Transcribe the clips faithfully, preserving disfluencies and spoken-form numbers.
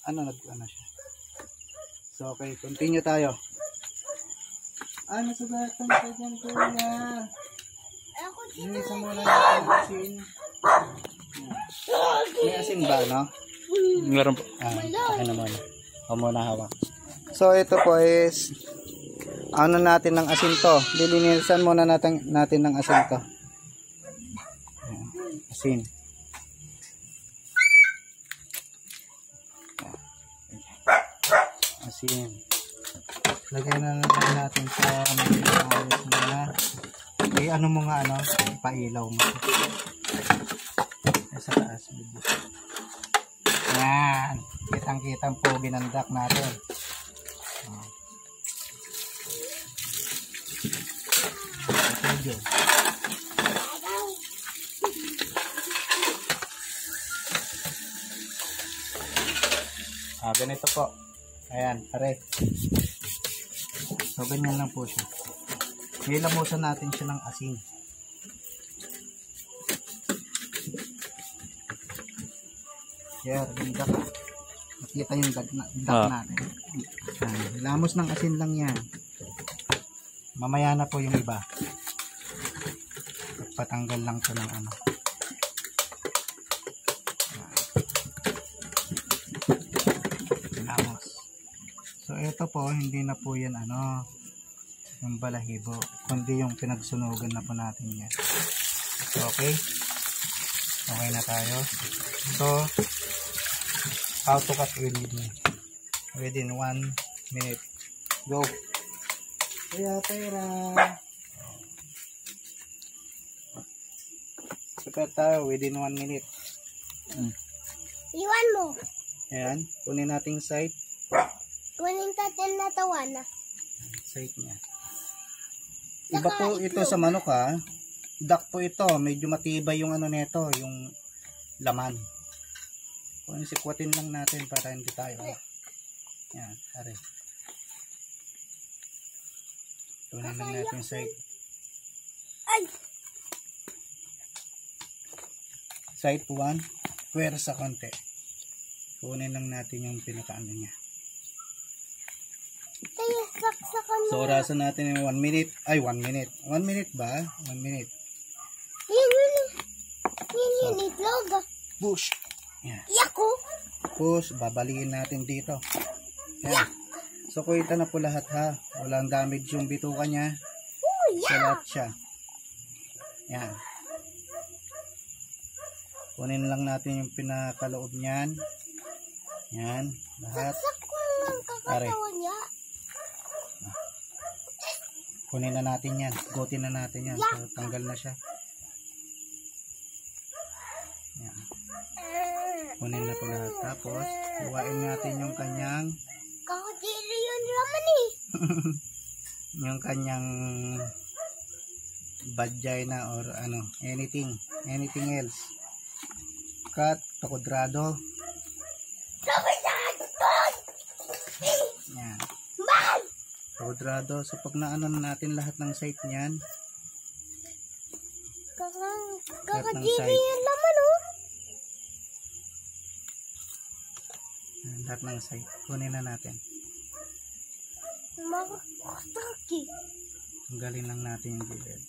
ano, nag, ano siya. So, okay, continue tayo. Ah, nasugatan ka dyan, kuya. Linisan muna natin asin. May asin ba, no? Meron po. Ah, akin na muna. O muna hawak. So, ito po is, ano natin ng asin to. Lilinisan muna natin, natin ng asin to. Ayan, asin. Asin. Lagyan na lang natin sa ayos na. Eh, ano mo nga, ano? Ipailaw mo. Sa taas. Yan. Kitang-kitang po binandak natin. Oh. Ito yun. Ah, ganito po. Ayan, pare. So, ganyan lang po siya. Nilamusan natin siya ng asin. Yeah, ganda ka. Makita yung dag, na, dag ah. natin. Ah, lamos ng asin lang yan. Mamaya na po yung iba. Patanggal lang to ng ano. Lamos. So, ito po, hindi na po yan ano, yung balahibo, kundi yung pinagsunugan na po natin yan. So, okay. Okay na tayo. So, how to cut within within one minute. Go. Kaya pera. Cut tayo within one minute. Hmm. Iwan mo. Ayan. Kunin natin side. Kunin natin na tawa na. Side niya. Iba po ito sa manok ha. Duck po ito. Medyo matibay yung ano nito. Yung laman. Kung sikwatin lang natin para hindi tayo. Yan. Are. Kunin lang natin side. Ay! Side one. Pwersa konti. Kunin lang natin yung pinakaano niya. Kaya saksakan mo. So, orasan natin yung one minute. Ay, one minute. one minute ba? one minute. Yan yun. Yan yun. Itlog. Push. Yan. Yako. Push. Babalikin natin dito. Yan. So, kuita na po lahat ha. Walang damage yung bituka niya. Oh, Sa yeah. lahat siya. Yan. Kunin lang natin yung pinakaloob niyan. Yan. Lahat. Saksak ko lang kakatawan niya. Kunin na natin yan. Gutin na natin yan. So, tanggal na siya. Yan. Kunin na po lahat. Tapos, kuhain natin yung kanyang Kakadiri yun naman eh. yung kanyang vagina or ano, anything. Anything else. Cut, takodrado. Yan. Takodrado. So, pag naano natin lahat ng site niyan, kakadiri yun naman oh. lahat ng site, kunin na natin. Makakataki. Tanggalin lang natin yung gilid.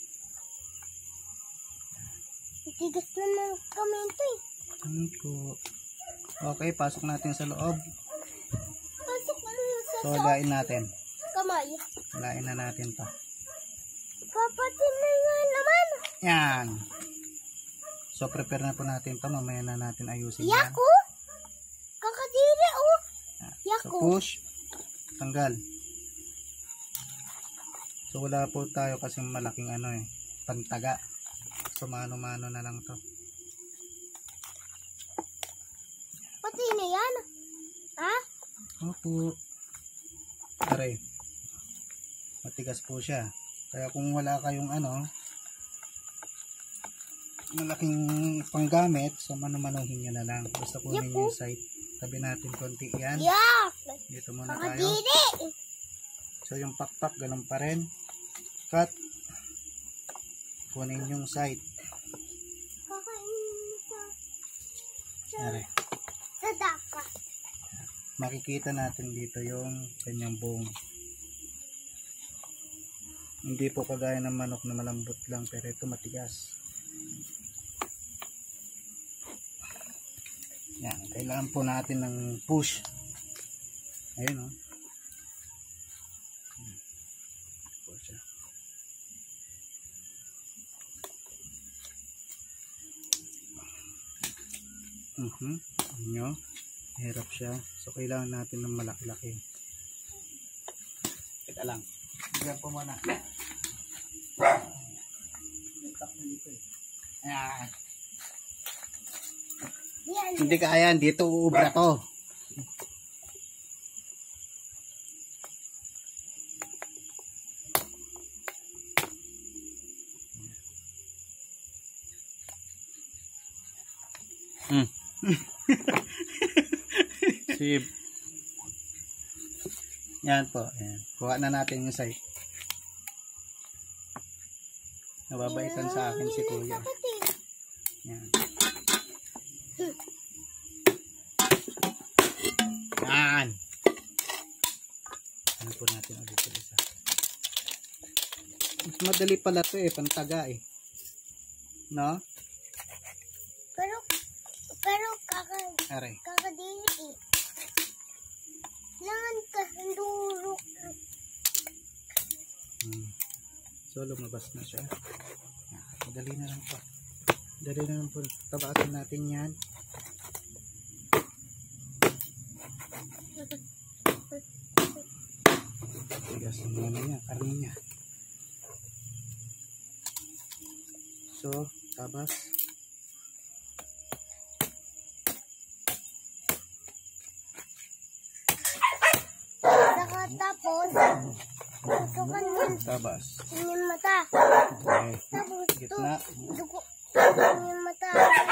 Tigas na ng kamento eh. Ano po? Okay, pasok natin sa loob. Pasok na sa So, lain natin. kamay. Lain na natin to. Papatin na yan naman. Yan. So, prepare na po natin to. Mamaya na natin ayusin yan. Yako. Kakadiri oh. Yan. So, Yako. push. Tanggal. So, wala po tayo kasi malaking ano eh. Pantaga. So, mano-mano na lang to. Pati na yan. Ha? Opo. Aray. Matigas po siya. Kaya kung wala kayong ano, malaking panggamit, so mano-manuhin nyo na lang. Basta kunin nyo yung side. Tabi natin konti yan. Yak. Dito muna tayo. Kakadiri. So yung pakpak, ganun pa rin. Cut. Kunin yung side. Kakainin sa Aray. sa daka. makikita natin dito yung kanyang buong. Hindi po kagaya ng manok na malambot lang, pero ito matigas. Yan, kailangan po natin ng push. Ayun, oh. Push siya. Mhm. Nyo, hirap siya. So kailangan natin ng malaki-laki. Teka lang. Diyan po muna. Ayan. Yan. Hindi kaya, dito uubra to. Hmm. Sib. Yan po. Ayan. Kuha na natin yung site. Nababaitan sa akin si kuya. Yan. Yan. Ano po natin ulit sa isa. Mas madali pala to eh. Pantaga eh. No? Pero, pero kaka, Aray. kakadili eh. Langan ka, ndurok. Hmm. So lumabas na siya. Yan. Madali na lang po. Madali na lang po. Tabasin natin yan. Tigas ang ano niya, karne niya. So, tabas. Saka tapos, tutukan mo Tabas. yung mata. Okay. Tapos, to, Gitna. dugo, yung mata.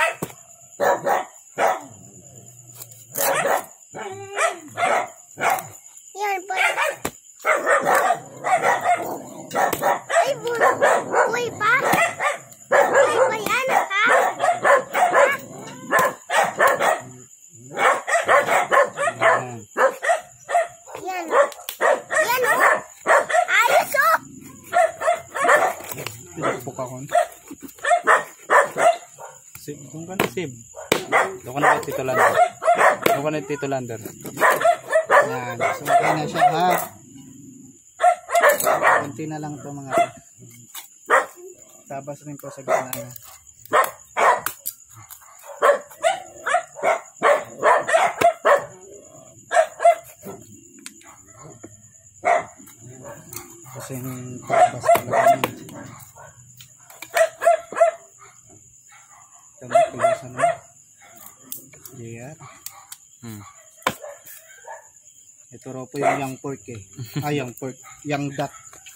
Yan, parang, ay, buhay, buhay pa? Buhay pa yan, ha? Yan. Yan. Yan, oh. Ayos, oh. Pinagpok ako. Sib, doon ka na sib. Doon ka na kay Tito Lander. Doon ka na kay Tito Lander. Yan. So, okay na siya ha. Kunti na lang to mga. Tabas rin po sa gitna niya. Kasi yung tabas talaga niya. Tama, pilasan mo. Yeah. Hmm. Ito raw po yung young pork eh. Ah, young pork. Young duck.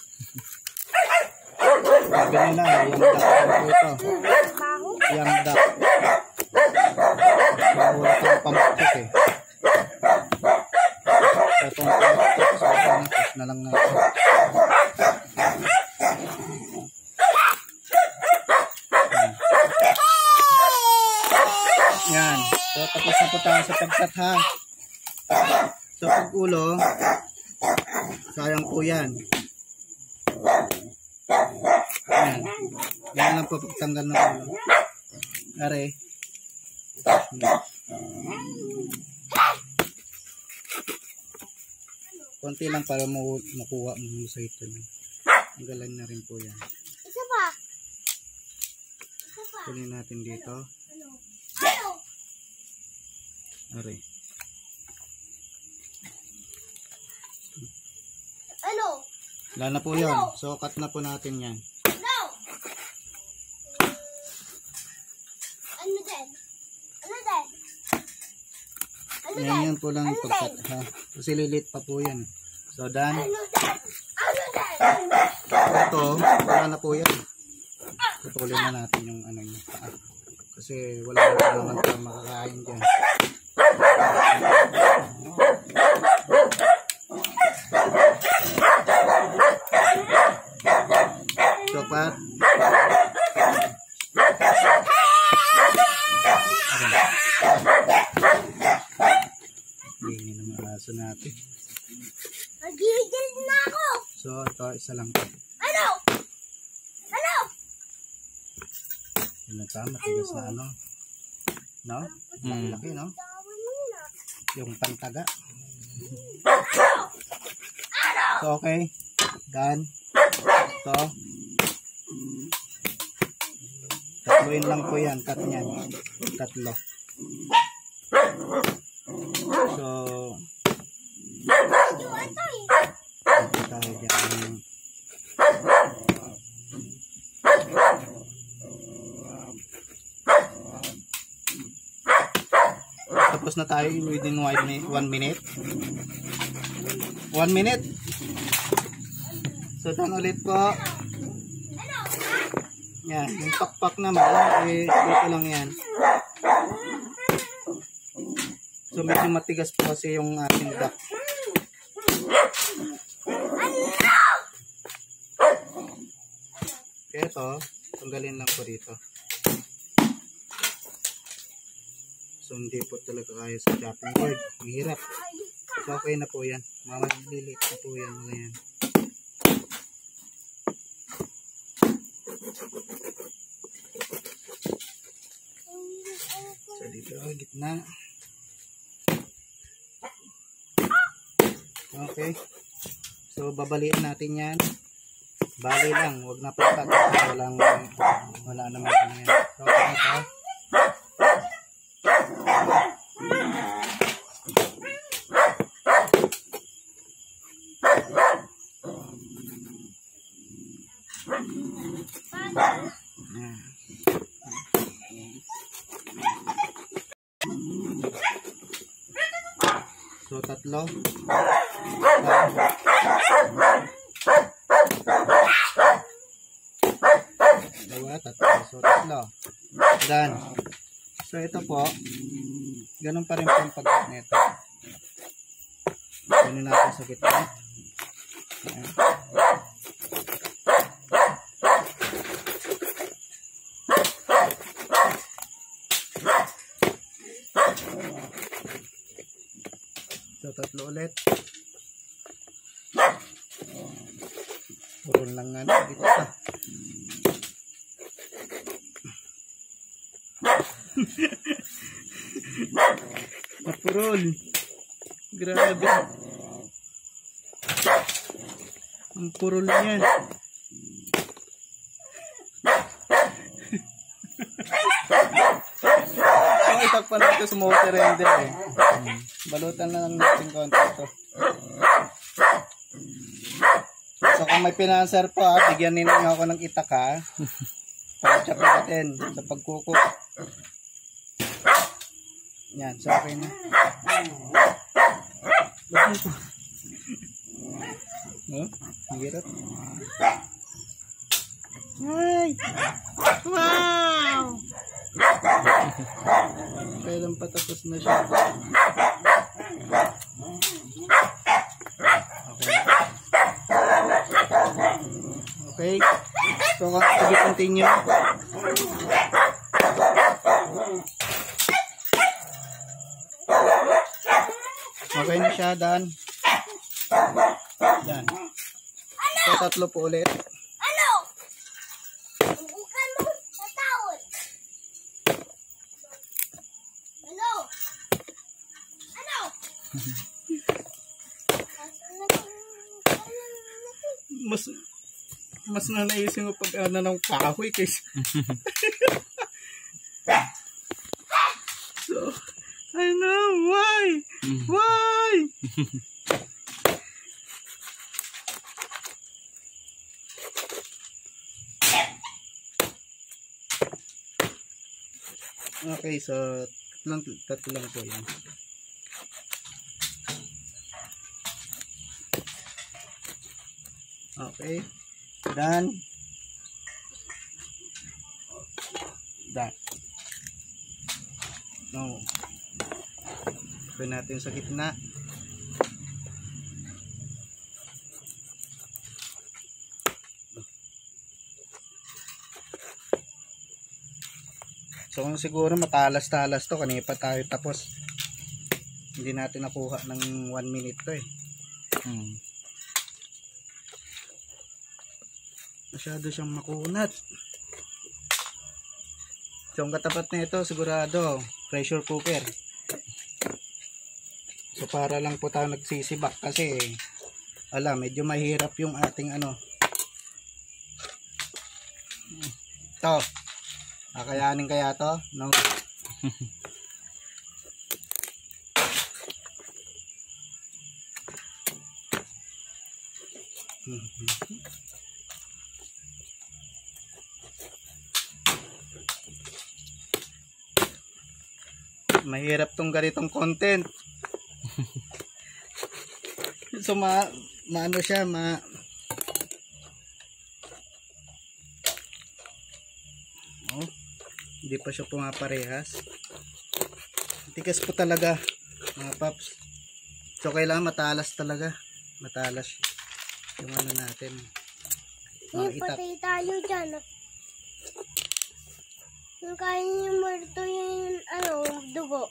Sabi nila, young duck po ito. Young duck. Wala kang pampok eh. Itong pampok. So, pampok na lang natin. Yan. So, tapos na po tayo sa pagkat ha. So, pag ulo, sayang po yan. Yan. Yan lang po pagtanggal ng ulo. Are. Konti lang para mo makuha mo sa ito. Ang galang na rin po yan. Isa pa. Isa pa. Kunin natin dito. Ano? Ano? Are. Ano? Wala na po yun. So, cut na po natin yan. No! Ano din? Ano din? Ano din? Yan yan po lang Ano pagkat din? ha. Kasi lilit pa po yan. So, done. Ano din? Ano din? Ito, wala na po yan. Putulin na natin yung ano yung paa. Kasi wala na naman pa makakain dyan. So, pa. Hindi naman. aso natin. Magigil na ako. So, ito, isa lang to. Ano? Ano? Yun na ta, matigas na ano. No? Hmm. Laki, no? Yung pantaga. So, okay. Done. Ito. Tatluin lang po yan. Cut niyan. Tatlo. So, ito tayo dyan. Tapos na tayo within one minute. One minute. So, done ulit po. Yan. Yung pakpak naman, eh, dito lang yan. So, medyo matigas po kasi yung ating duck. Kaya ito, tanggalin lang po dito. So, hindi po talaga kaya sa chopping board. Mahirap. So, okay na po yan. Mamalilit na po yan. Mga yan. So, dito, gitna. Okay. So, babaliin natin yan. Bali lang. Huwag na patak. Walang, wala naman yan. So, okay ito. So, tatlo. Dalawa, tatlo. So, tatlo. Done. So, ito po. Ganun pa rin po yung pagkat nito. Kunin natin sa gitna. Ayan. So, tatlo ulit. Purol lang nga na. Dito pa. Mapurol. Grabe. Ang purol niyan. So, itakpan natin sa motor render eh. Balutan na lang natin konti ito. So, kung may pinanser po ha, bigyan ninyo ako ng itak ha. Pag-chop natin sa pagkukok. Yan, so okay na. Oh, hirap. Ay! Wow! Kailan patapos na siya. Okay. Okay. So, sige, continue. Okay na siya, done. Done. So, tatlo po ulit. Ano? Bukan mo sa tawon. Ano? Ano? Mas mas nanaisin mo pag ano ng kahoy kaysa. So, I know why. Why? Okay, so tatlong, tatlo lang po yan. Okay. Done. Done. No. Pwede natin sa gitna. So kung siguro matalas-talas to, kanina pa tayo tapos. Hindi natin nakuha ng one minute to eh. Hmm. Masyado siyang makunat. So, ang katapat na ito, sigurado, pressure cooker. So, para lang po tayo nagsisibak kasi, alam, medyo mahirap yung ating ano. Ito. Kakayanin kaya to? No? Mahirap tong ganitong content. So ma maano siya, ma oh, hindi pa siya pumaparehas. Tigas po talaga, mga paps. So kailangan matalas talaga. Matalas yung ano natin. May patay tayo dyan. Yung kain yung muerto yung ano, dugo.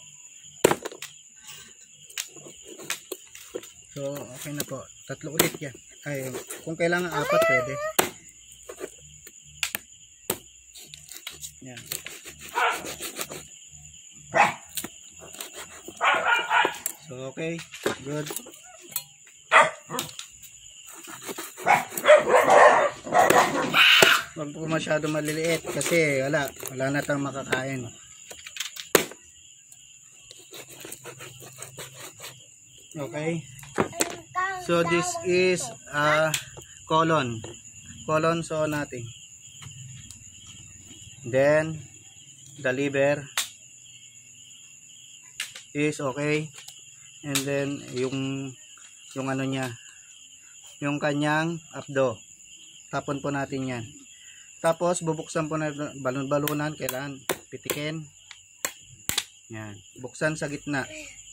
So, okay na po. Tatlo ulit yan. Ay, kung kailangan apat, pwede. Yan. So, okay. Good. Huwag po masyado maliliit kasi wala. Wala na tayong makakain. Okay. So this is uh, colon. Colon so natin. Then the liver is okay. And then yung yung ano niya, yung kanyang abdo. Tapon po natin yan. Tapos bubuksan po na balon-balunan, kailangan pitikin. Yan. Buksan sa gitna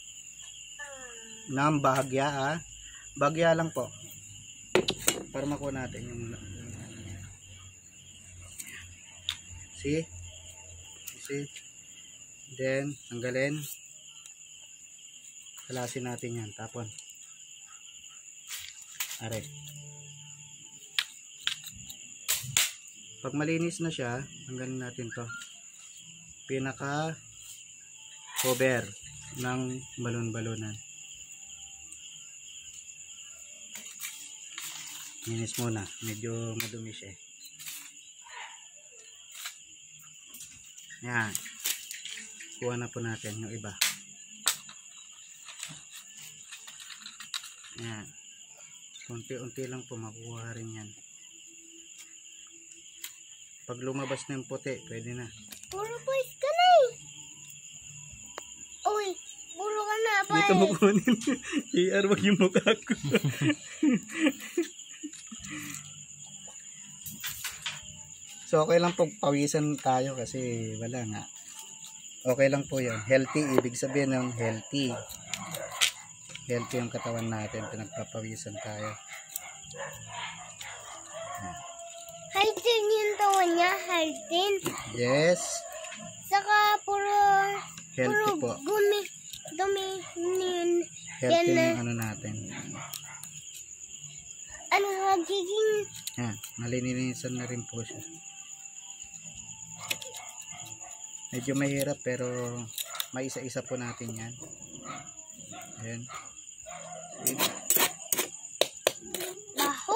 ng bahagya, ah. Bahagya lang po. Para makuha natin yung see? See? Then, tanggalin. Kalasin natin yan. Tapon. Are. Pag malinis na siya, tanggalin natin to. Pinaka cover ng balon-balunan. Linis muna. Medyo madumi siya. Yan. Kuha na po natin yung iba. Yan. Unti-unti lang po makuha rin yan. Pag lumabas na yung puti, pwede na. Puro boys ka na eh. Uy, puro ka na pa Dito mo kunin. J R, wag yung mukha ko. So, okay lang po pawisan tayo kasi wala nga. Okay lang po yun. Healthy, ibig sabihin ng healthy. Healthy yung katawan natin. Pinagpapawisan tayo. Haltin yung tawa niya, haltin. Yes. Saka puro, Healthy puro po. gumi, dumi, nin. Healthy Yan na. yung ano natin. Ano, magiging, Yan. Malinisan na rin po siya. Medyo mahirap pero may isa-isa po natin yan. Ayan. baho.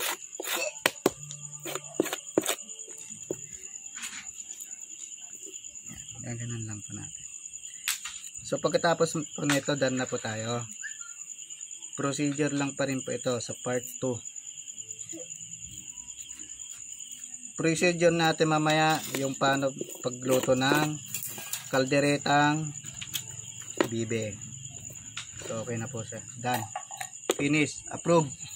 Yan, ganun lang po natin. So pagkatapos po nito, done na po tayo. Procedure lang pa rin po ito sa part two. Procedure natin mamaya yung paano pagluto ng kalderetang bibe. So okay na po siya. Done. Finish. Approve.